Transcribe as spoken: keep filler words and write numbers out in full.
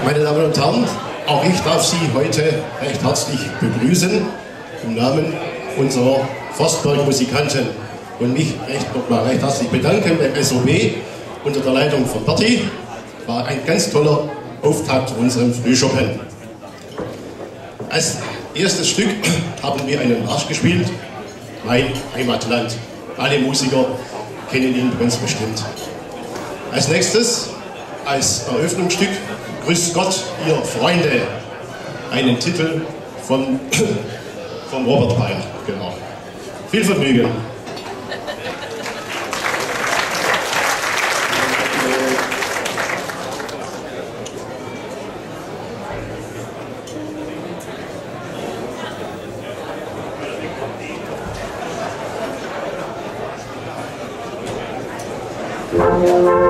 Meine Damen und Herren, auch ich darf Sie heute recht herzlich begrüßen im Namen unserer Forstbergmusikanten und mich recht, nochmal recht herzlich bedanken beim S O B unter der Leitung von Berti. War ein ganz toller Auftakt zu unserem Frühschoppen. Als erstes Stück haben wir einen Marsch gespielt, Mein Heimatland. Alle Musiker kennen ihn ganz bestimmt. Als nächstes, als Eröffnungsstück, Grüß Gott, ihr Freunde. Einen Titel von, von Robert Bein. Genau. Viel Vergnügen. Ja.